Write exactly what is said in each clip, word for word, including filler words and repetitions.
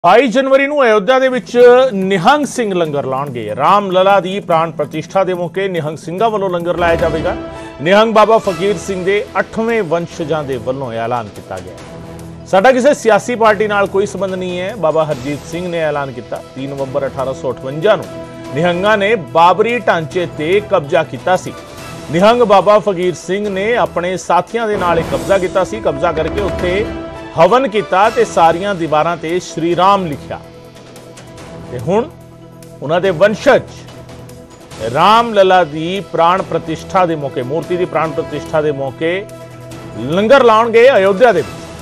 By जनवरी ਨੂੰ ਅਯੋਧਿਆ ਦੇ ਵਿੱਚ ਨਿਹੰਗ ਸਿੰਘ ਲੰਗਰ ਲਾਉਣਗੇ। ਰਾਮ ਲਲਾ ਦੀ ਪ੍ਰਾਣ ਪ੍ਰਤਿਸ਼ਠਾ ਦੇ ਮੌਕੇ ਨਿਹੰਗ ਸਿੰਘਾਂ ਵੱਲੋਂ ਲੰਗਰ ਲਾਇਆ ਜਾਵੇਗਾ। ਨਿਹੰਗ ਬਾਬਾ ਫਕੀਰ ਸਿੰਘ ਦੇ ਅੱਠਵੇਂ ਵੰਸ਼ਜਾਂ ਦੇ ਵੱਲੋਂ ਐਲਾਨ ਕੀਤਾ ਗਿਆ। ਸਾਡਾ ਕਿਸੇ ਸਿਆਸੀ ਪਾਰਟੀ ਨਾਲ ਕੋਈ ਸੰਬੰਧ ਨਹੀਂ ਹੈ। ਬਾਬਾ ਹਰਜੀਤ ਸਿੰਘ ਨੇ ਐਲਾਨ ਕੀਤਾ। तीन ਨਵੰਬਰ अठारह सौ अठवंजा ਨੂੰ ਨਿਹੰਗਾਂ ਨੇ ਬਾਬਰੀ ਢਾਂਚੇ ਤੇ ਕਬਜ਼ਾ ਕੀਤਾ ਸੀ। ਨਿਹੰਗ ਬਾਬਾ ਫਕੀਰ ਸਿੰਘ ਨੇ ਆਪਣੇ ਸਾਥੀਆਂ ਦੇ ਨਾਲ ਕਬਜ਼ਾ ਕੀਤਾ ਸੀ। ਕਬਜ਼ਾ ਕਰਕੇ ਉੱਥੇ हवन किया ते सारियां दीवारां ते श्री राम लिखिया ते हुण उन्हां दे वंशज राम लला दी प्राण प्रतिष्ठा दे मौके मूर्ति दी प्राण प्रतिष्ठा दे मौके लंगर लाउणगे अयोध्या दे विच।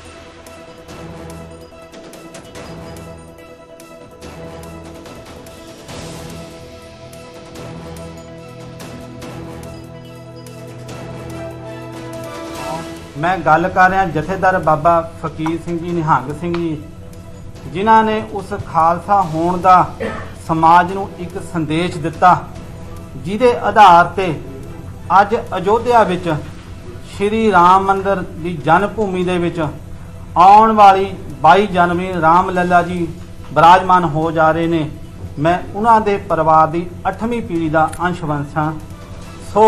मैं गल कर रहा जथेदार बाबा फकीर सिंह जी निहंग सिंह जी जिन्हां ने उस खालसा होण दा समाज नूं एक संदेश दिता जिहदे आधार ते अज अयोध्या विच श्री राम मंदिर दी जन्म भूमि दे विच आउण वाली बाई जनवरी राम लला जी विराजमान हो जा रहे ने। मैं उन्हां दे परिवार दी अठवीं पीढ़ी दा अंश वंश हां। सो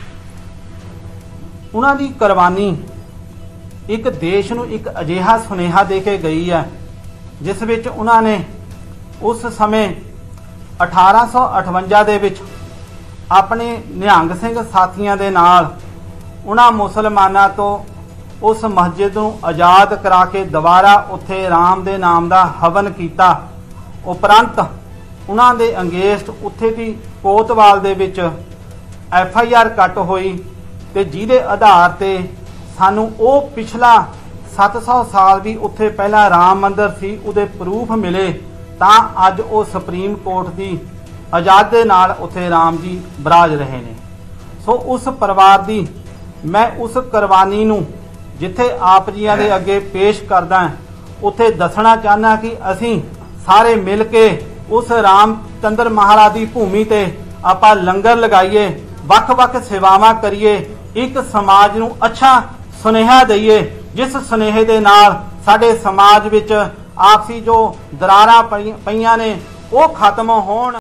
उन्हां दी कुर्बानी एक देश नूं एक अजिहा सुनेहा दे के गई है जिस विच उन्होंने उस समय अठारह सौ अठवंजा दे विच अपने निहंग सिंह साथियों के नाल उन्हां मुसलमानां तो उस मस्जिद नूं आज़ाद करा के दोबारा उत्थे राम दे नाम दा हवन किया। उपरंत उन्हां दे अंगेस्ट उत्थे दी कोतवाल दे विच एफ आई आर कट होई ते जिहदे आधार ते सानू ओ पिछला सत्त सौ साल भी उत्थे पहला राम मंदिर सी उहदे प्रूफ मिले तां अज ओ सुप्रीम कोर्ट दी आज़ाद दे नाल उत्थे राम जी बराज रहे ने। सो उस परिवार दी मैं उस कुर्बानी नूं जिथे आप जियां दे अगे पेश करदा उत्थे दसना चाहना कि असीं सारे मिल के उस रामचंद्र महाराज दी भूमि ते आपां लंगर लगाइए, वख-वख सेवावां करिए, एक समाज नूं अच्छा सुनेहा दईए जिस सुनेहे दे नाल साडे समाज विच आपसी जो दरारां पईयां ने वो खत्म होण।